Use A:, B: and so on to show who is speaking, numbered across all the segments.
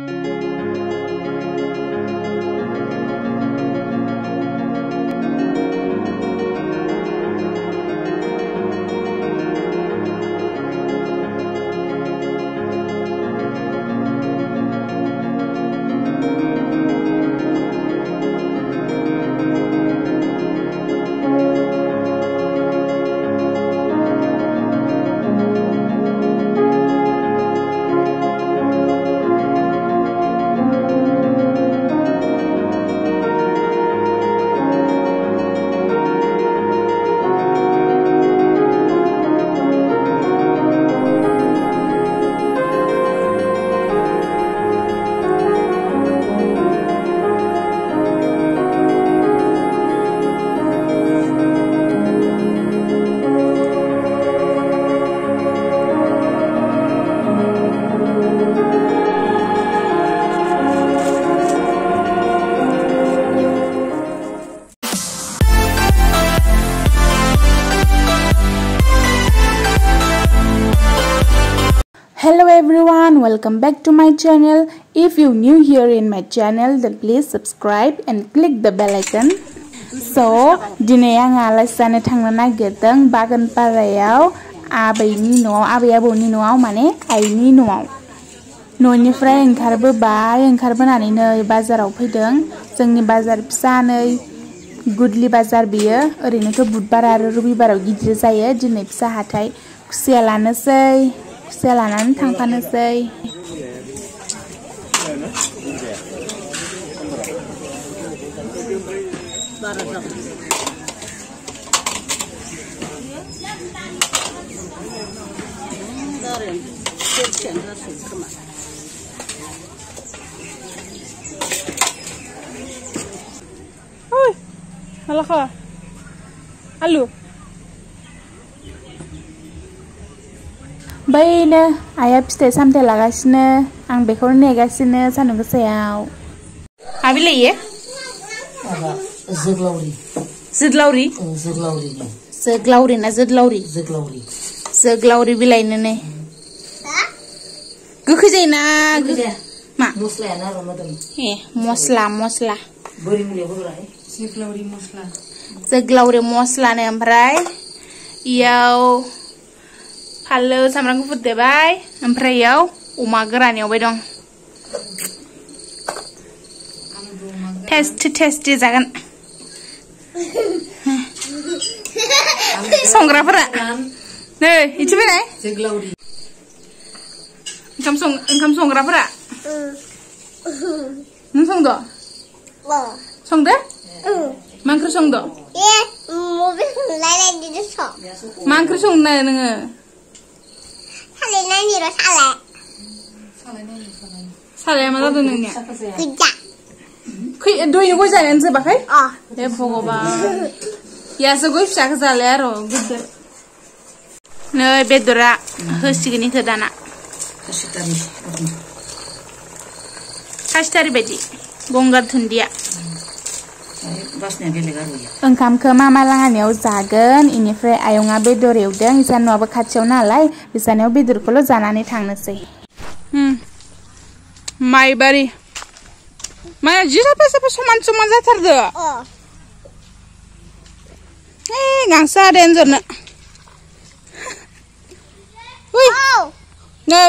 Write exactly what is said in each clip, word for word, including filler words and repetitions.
A: Hello everyone, welcome back to my channel. If you new here in my channel, then please subscribe and click the bell icon. So, dinay ang alasan thang na nagetang bagan parayaw abay Noao Aabwi Aabou ni Noao mane ay ni Noao. N'निफ्राय ओंखारबोबाय ओंखारबोनानै नै बाजाराव फैदों जोंनि बाजार फिसा नै गुडलि बाजार बियो ओरैनोथ' बुधबार आरो रबिबाराव गिदिर जायो दिनै फिसा हाथाय खुसिया लानोसै खुसिया लानानै थांफानोसै Oi, halo kak, halo. Bayne, ayah piste sampai lagasnya, ang bekor negasnya sanung keseau. Abi le ye?
B: Zeglauri.
A: Zeglauri?
B: Zeglauri.
A: Zeglauri na zeglauri.
B: Zeglauri.
A: Zeglauri bilai nene. Gukujai na. Ma.
B: Mosla na Ramadan.
A: Eh, mosla, mosla.
B: Beri mulia berai.
C: Zeglauri mosla.
A: Zeglauri mosla ne omprai. Iau Halo, samrang gufut deh, bye. Omprai iau uma geran iau bedong. Test test jagan. Songra pera. Nih, itu mana?
B: Zeglauri.
A: Engkam song, engkam songra pera. Nung song do? Song deh? Mangkru song do?
D: Eh, mobil lain di desa.
A: Mangkru song na nenge.
D: Saleh nani ro saleh.
A: Saleh mana tuh nengnya?
D: Kerja.
A: Kui doi nih gue jalan sebagai?
D: Oh.
A: Ya pokoknya. Ya segoy fisak saleh ro, gitu. Nih bedora, harus gini ke dana.
B: Kasitari.
A: Kasitari bedi, gonggar thundia.
B: Basnya gele garu ya.
A: Engkam ke mama langaniau zagen, इनिफ्राय आयंआ बेदर एवदों, इसा न'आबो खाथियाव नालाय, बिसानियाव बेदरखौल' जानानै थांनोसै. Hmm. माइ बारि. माया जि साफा साफा समान समान जाथारदो.
D: Oh.
A: Eh, गांसो आरो एन्जरनो. Wih.
D: Oh.
A: Nei.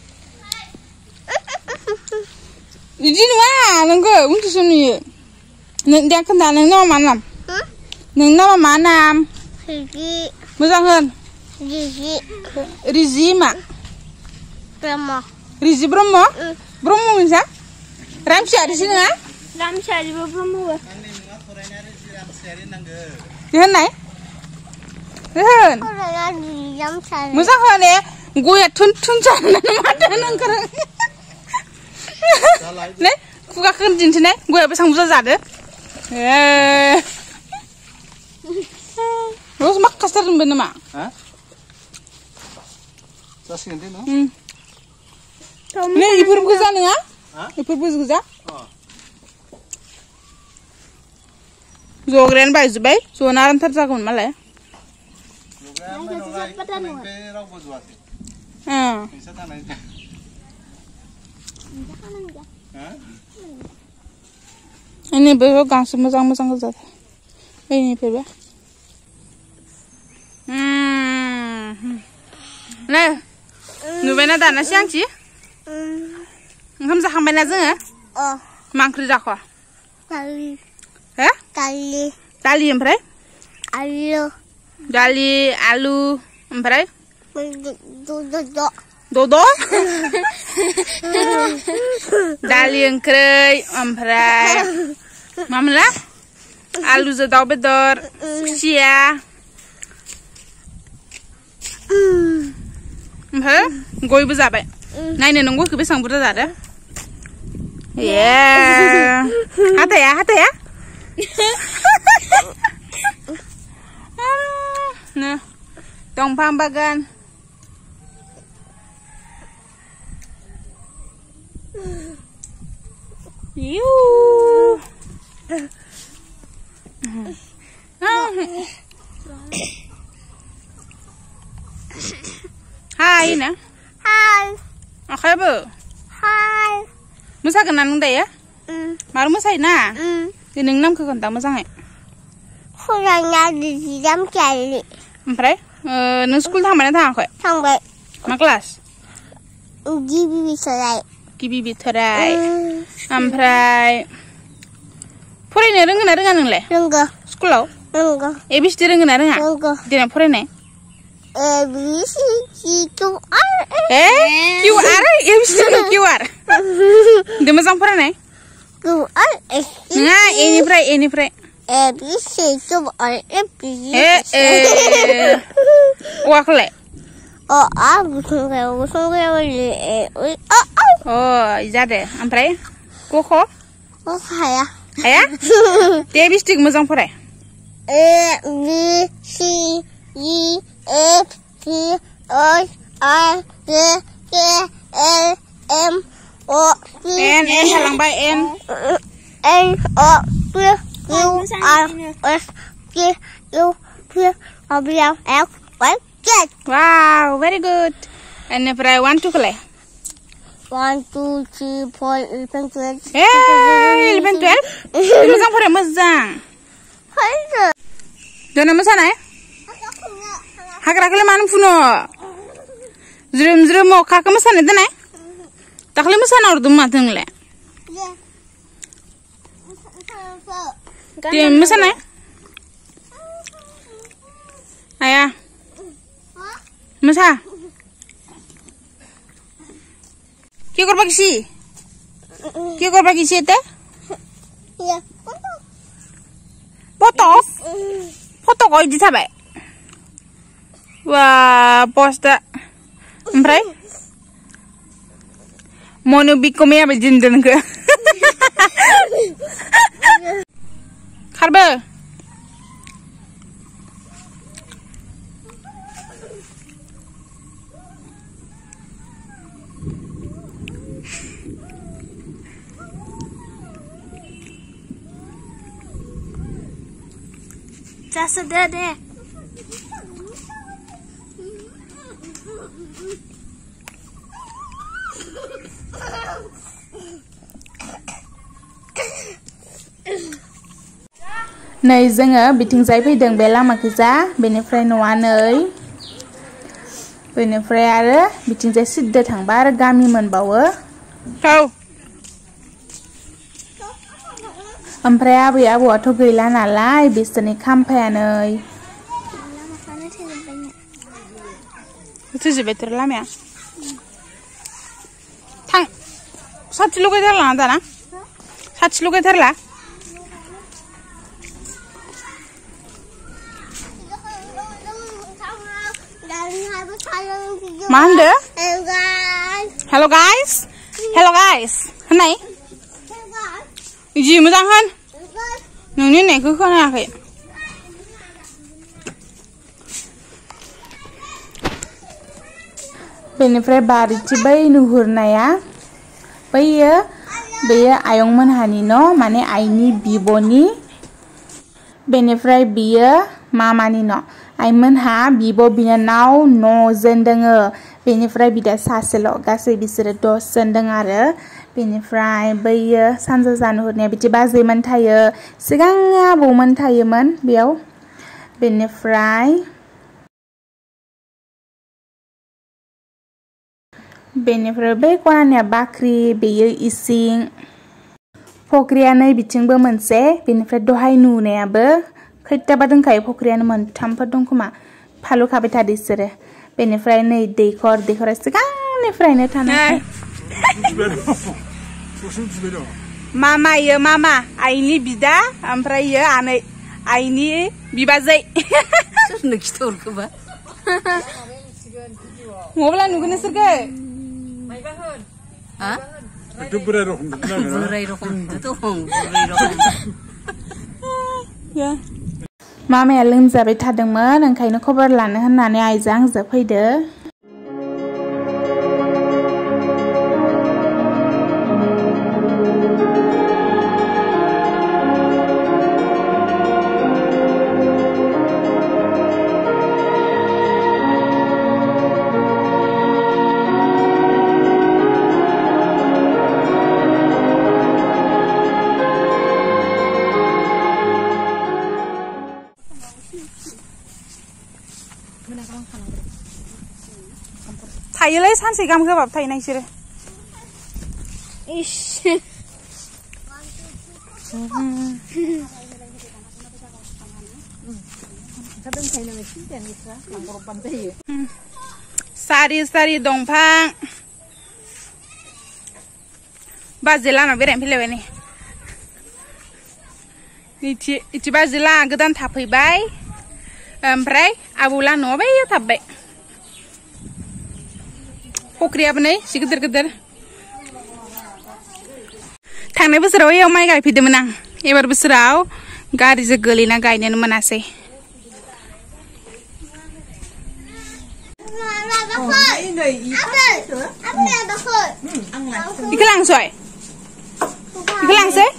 A: Idi nua, nengko, untuk sini. Neng dia kenal neng nama mana?
D: Hmm?
A: Neng nama mana?
D: Gigi.
A: Musangan.
D: Gigi.
A: Rizi mak.
D: Brahma.
A: Rizi Bromo?
D: Hmm.
A: Bromo bisa? Ramsyah di sini ah?
D: Ramsyah di Brahma.
A: Dihan naik? Dihan.
D: Orang di Ramsyah.
A: Musangan ya? Gue ya tun tun jangan ada neng kerang. Ne? Kuka kerjin sini, gue apa sang musa zade? Eh, terus mak kasar bener mak?
E: Hah? Kasih nanti no?
A: Hmm. Nih ibu ibu kerja nih ya? Ibu ibu kerja? Jogren bay zubai, so naran terjagun malah.
E: Jogren mana lagi? Mana yang berau buat?
A: Hmm.
E: Bisa tanah itu.
A: Ini bego gangsो मोजां-मोजां गोजा ini bebe hmm nah nubaina dana siangci oंखाम जाखांबायना जोङो
D: अ
A: मा ओंख्रि जाखो
D: दालि
A: हे
D: दालि
A: दालि ओमफ्राय
D: आलु
A: दालि आलु ओमफ्राय
D: दो
A: dodo दालि ओंख्रै ओमफ्राय मामोनला आलुजों दाउ बेदर खुसिया ओमफ्राय गयबो जाबाय नायनो नों गयखौ बेसेबां बुरजा जादो ए हाथाया हाथाया नो दंफां बागान Yo. Hai na.
D: Hai.
A: Okay bu.
D: Hai.
A: Musa kenal nung daya?
D: Hmm.
A: Maru musa ina.
D: Hmm.
A: Dineng nam kekentang musa ngai.
D: Kurangnya di jam kali.
A: Ompray? Nung school thang mana thang koi?
D: Sampai.
A: Ma kelas?
D: Gibi bisa lagi.
A: Gibi biterai. Ompray. Furainnya rengen rengen nungle.
D: Rengen.
A: Sekolah?
D: Rengen.
A: Ebis di rengen rengen.
D: Rengen.
A: Dina furainnya?
D: Ebis itu R.
A: Eh? Q R? Ebis di Q R. Dima sang furainnya?
D: Q R.
A: Nah, ini fray, ini fray.
D: Ebis itu R. Ebis.
A: Eh eh. Wakle.
D: Oh, ah, bukan kayak bukan kayak oh oh.
A: Oh, jadi, ampray, koko,
D: Oh kayak.
A: ayah, dia bistik mazang pore.
D: A B C D F G H I J K L M O P
A: N N halang bay N.
D: N O P Q R S T U V W X Y Z.
A: Wow, very good. And if I want to play.
D: One, two, three, four, eleven, twelve.
A: Eh, eleven, twelve. Mazang pore mazang. Dona mazana eh? Hakra kale manum funo. Zrum zrum mo kaka mazana dana eh? Takle mazana ordum matang le. Dia mazana eh? Ayah. Masa? Kya korba kisi? Kya korba kisi ete?
D: Iya.
A: Foto? Foto kau di sabai? Wah, posta. Ompray? Mono bikomnya berjendeng ke? Karba?
D: Just ada deh.
A: नै जोङो बिथिंजाय फैदों बे लामाखैजा बेनिफ्राय न'आ नै बेनिफ्राय आरो बिथिंजाय सिद्दा थांबा आरो गामि मोनबावो औ ओमफ्राय आबै आबौआथ' गैला नालाय बिसोरनि खामफाया नै थोजोब्बायथ' लामाया थां साथि लगायथारला ना दाना साथि लगायथारला मा होनदो hello guys hello guys होननाय जि मोजां होन नोंनि होननायखौ खोनायाखै बेनिफ्राय बारिथि बै नुहुरनाया बैयो बेयो आयंमोनहानि न' माने आइनि बिब'नि बेनिफ्राय बियो मामानि न' आइमोनहा बिब' बिनानाव न'जों दोङो बेनिफ्राय बिदा सासेल' गासै बिसोरो दसजन दङ आरो बेनिफ्राय बैयो सानजा जानुहरनाया बिदि बाजैमोन थायो सिगां आबौमोन थायोमोन बेयाव बेनिफ्राय बेनिफ्राय बे खनानिया बाख्रि बेयो इसिं फख्रिया नै बिथिंबो मोनसे बेनिफ्राय दहाय नुनायाबो खैथाबा दंखायो फख्रियानो मोनथामफोर दं खोमा फालु खाबाय थादो इसोरो बेनिफ्राय नै दैखर दैखरा सिगांनिफ्रायनो थानाय मामा इयो मामा आइनि बिदा ओमफ्राय इयो आनै आइनि बिबाजै
B: सोरनो खिथाहरखोबा
A: मब्ला नुगोन नोंसोरखो
B: हा
E: itu berai rohum
B: berai rohum itu hong berai rohum
A: ya मामाया लोमजाबाय थादोंमोन ओंखायनो खबर लानो होननानै आइजों आंजों फैदो थायोलै सानसे गाहाम होबाबो थायो नोंसोरो इस सारि सारि दंफां बाजै लाना बेरायनो फैलायबाय नै इथि इथि बाजै ला गोदान थाफैबाय ओमफ्राय आबौला न'आव बैयाव थाबबाय फख्रियाबो नै एसे गिदिर गिदिर थांनाय बोसोराव एयाव माइ गायफैदोंमोन आं एबार बोसोराव गारिजों गोलैना गायनोनो मोनासै इखो लांसै इखो लांसै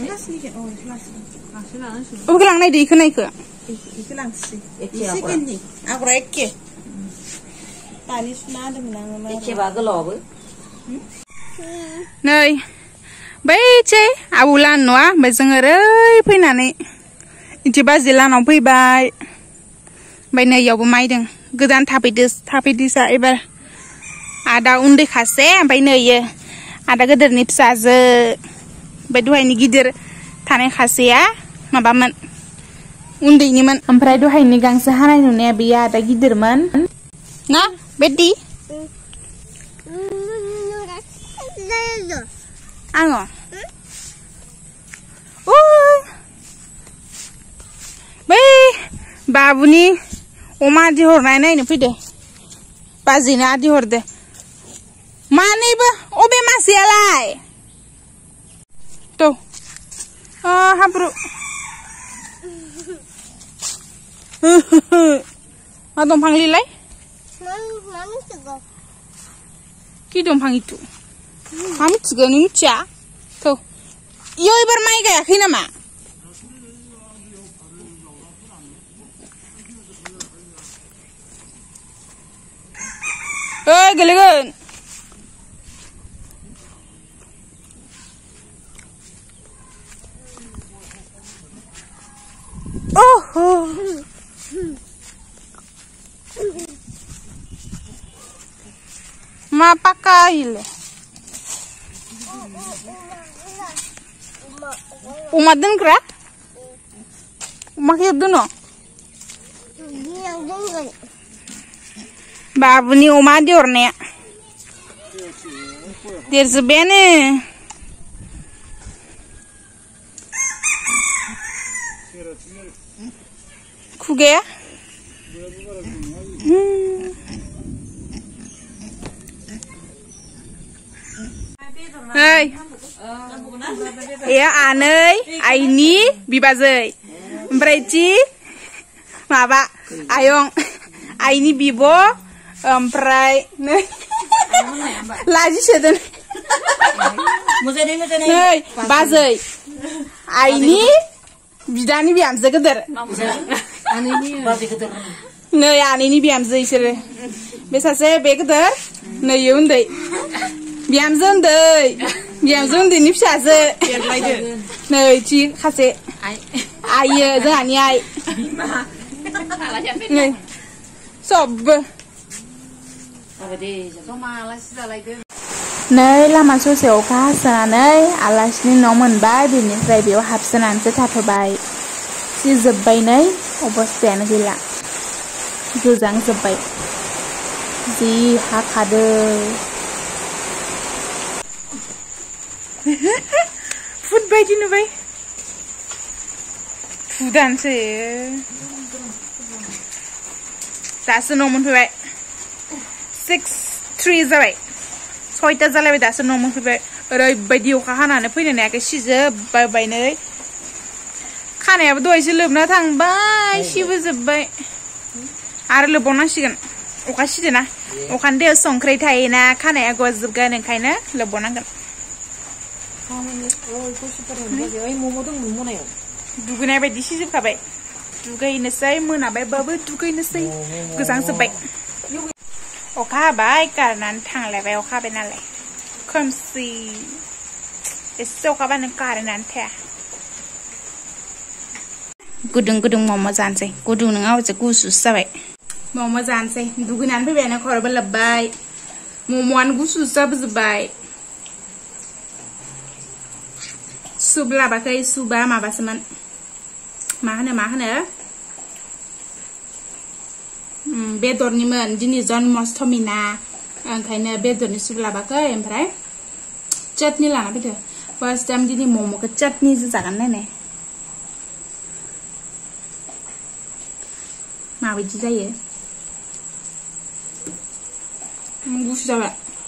A: अबेखौ लांनायदो इखो ना इखो
C: इखो लांसै सेकेन्डनि आगरा एखे दानि सुना होदोंमोन आङो
B: एखेबा गोलावबो
A: नै बैचे आबौ लान न'आ ओमफ्राय जों ओरै फैनानै इथि बाजै लानाव फैबाय ओमफ्राय नै इयावबो माइदों गोदान थाफैदो थाफैदिसा एबार आदा उन्दै खासे ओमफ्राय नै इयो आदा गोदोरनि फिसाजो ओमफ्राय दहायनि गिदिर थानाय खासेया माबामोन उन्दैनिमोन ओमफ्राय दहायनि गांसो हानाय नुनाया बेयो आदा गिदिरमोन ना बेदि आङो बै बाबुनि अमा आदि हरनाय नायनो फैदो बाजैनो आदि हरदो मानैबो अबे मासेयालाय थ' हाब्रु मा दंफांलिलाय कि दंफां इथु मा मिथिगौ नों मिथिया थ' इयाव एबार माइ गायाखै नामा ओइ गोलैगोन ओहो मा पाका ile Uma donkra? Uma que dono? Babu ni uma diorne. There's a bene. Kuge? Hey. Ya anei, aini, bibazei. Berarti, maba, ayong, aini bibo, emprai, nih, lagi sedang. Nih, bazei, aini, bidani biam sekedar. Nih, aini biam sekedar. Biasa saya bekedar, nih yundai, biam zendai. Yang zoom di nip sha ze. Nơi chi khát ze.
B: Ai.
A: Ai ye ze ani ai. Này. Sob.
B: Apa deh, jangan malas sudah lagi.
A: Nơi là mà số xéo cá sàn nơi, alas ni nó mình bay bị những cái biểu hấp sàn sẽ thật thôi bay. Si dập bay nơi, obosnya nó gila. Cứ dang dập bay. Gì hắc hạt Food bay đi nữa bay. Food ăn sẽ. Ta sẽ nó mình phải bay. Six three rồi. Thôi ta ra lại đã sẽ nó mình phải bay. Rồi bay điều khá hẳn này phải này cái xíu bay bay này. Khá này đôi xíu lượm nó thằng bay xíu bây giờ bay. À rồi bọn nó xíu gần. Ô khá xíu nè. Ô khán đều song khay thay nè. Khá này có giúp cái này khay nè. Lượm bọn nó gần. Dugunai bay di sisi kabai. Dugai nesai muna bay babu dugai nesai. Kusang sebai. Oka bay karena tang le bay oka bay nale. Komsi. Eso oka bay karena teh. Gudung gudung mama zanse. Gudung ngau je gusu sebai. Mama zanse. Dugunan bay bay na korba lebay. Mumuan gusu sab sebai. Subla bakai suba ma baseman. Mana mana. Hmm bedor ni men jenis John Mostomina. Angkanya bedor ni subla bakai emprai. Chutney lah na betul. First time jenis momo ke chutney sesakan nene. Ma biji saya. Gus jawa.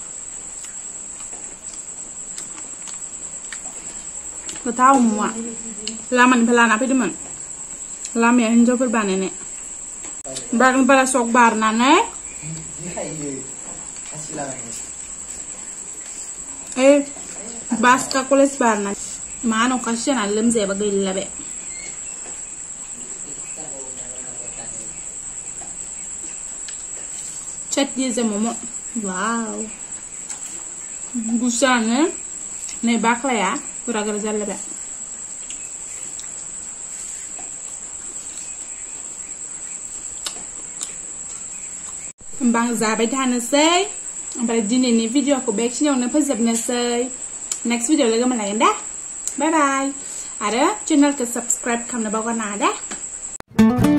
A: Kau tahu mua, laman pelan apa itu man? Lam ya hijau perbana ne. Bagan pala sok bar nane. Eh, bas ka koles bar nane. Mana okasian alam saya bagai labe. Chat dia zemomo. Wow. Gusan ne? Ne bakla ya. Kurang kerja lebih. Bang zabai thana say. Pada jini ni video aku baik sini orang pun zabnya say. Next video lagi mana lagi dah. Bye bye. Ada channel ke subscribe kamu nak bawa nada.